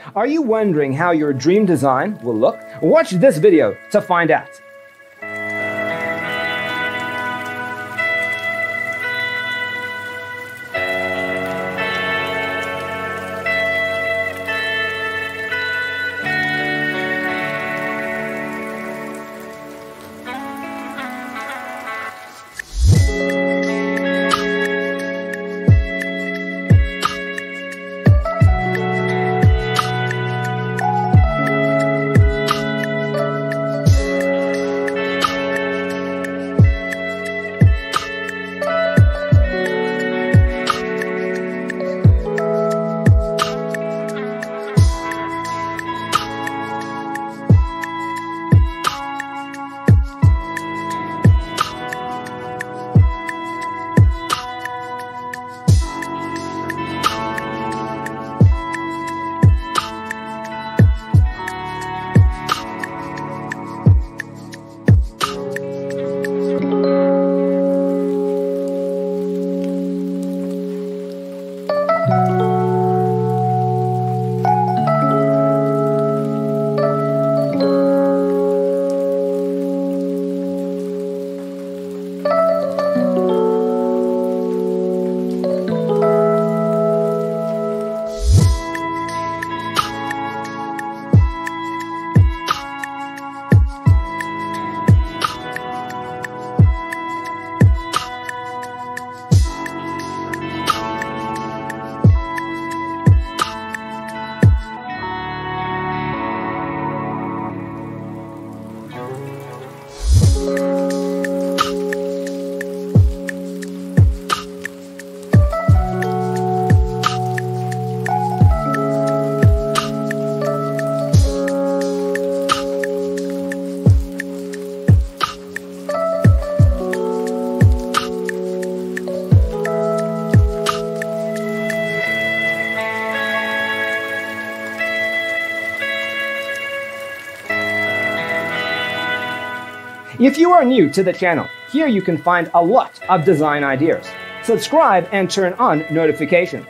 Are you wondering how your dream design will look? Watch this video to find out. If you are new to the channel, here you can find a lot of design ideas. Subscribe and turn on notifications.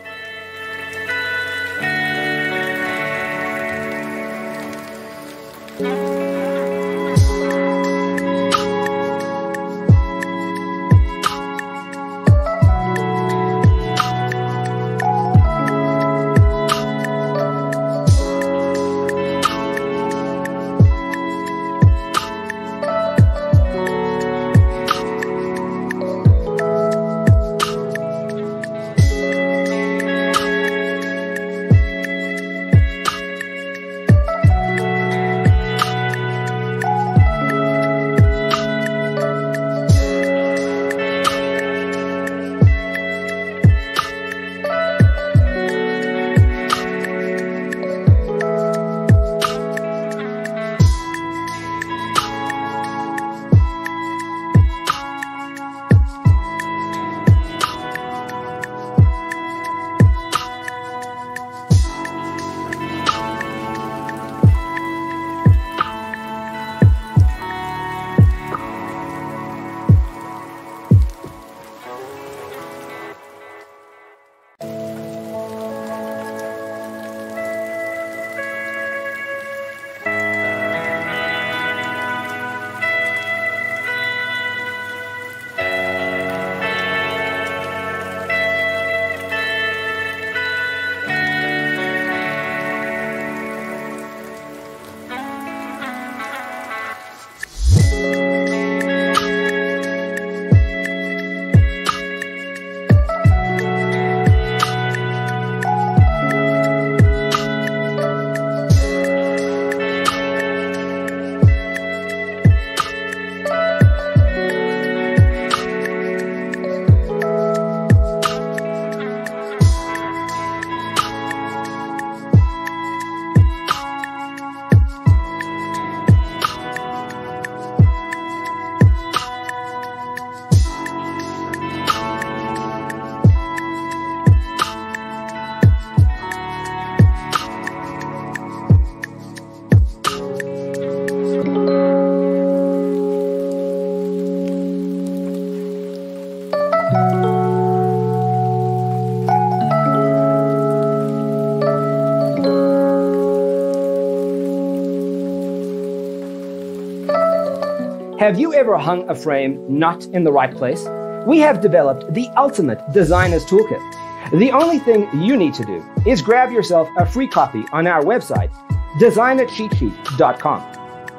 Have you ever hung a frame not in the right place? We have developed the ultimate designer's toolkit. The only thing you need to do is grab yourself a free copy on our website, designercheatsheet.com.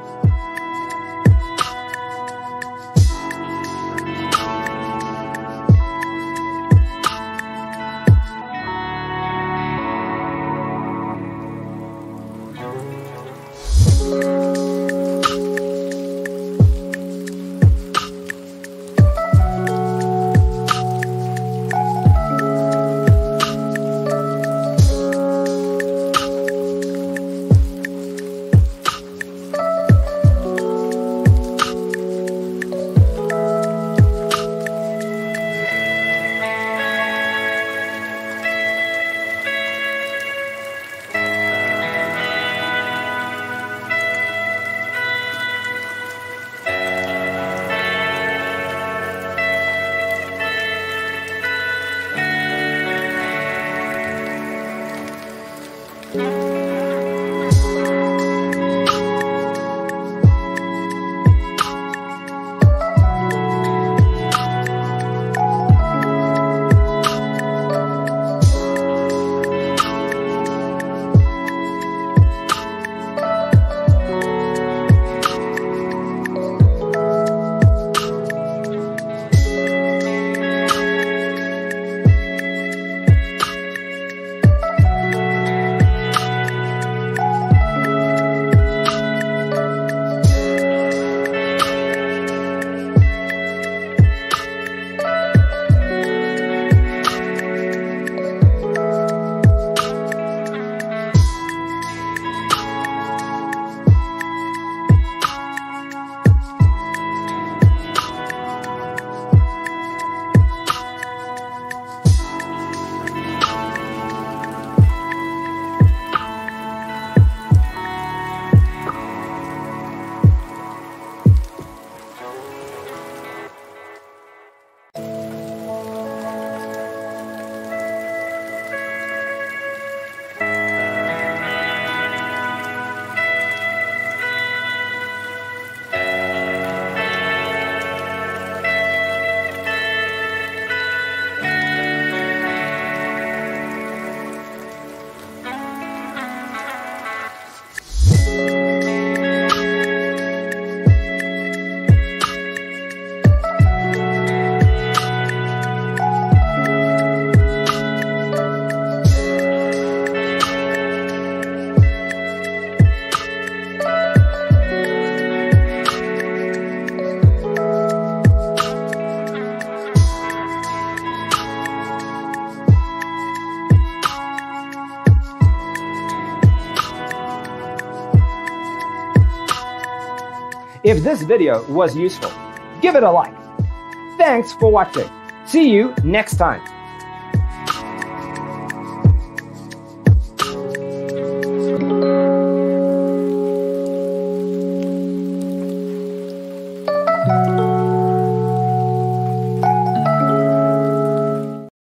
If this video was useful, give it a like. Thanks for watching. See you next time.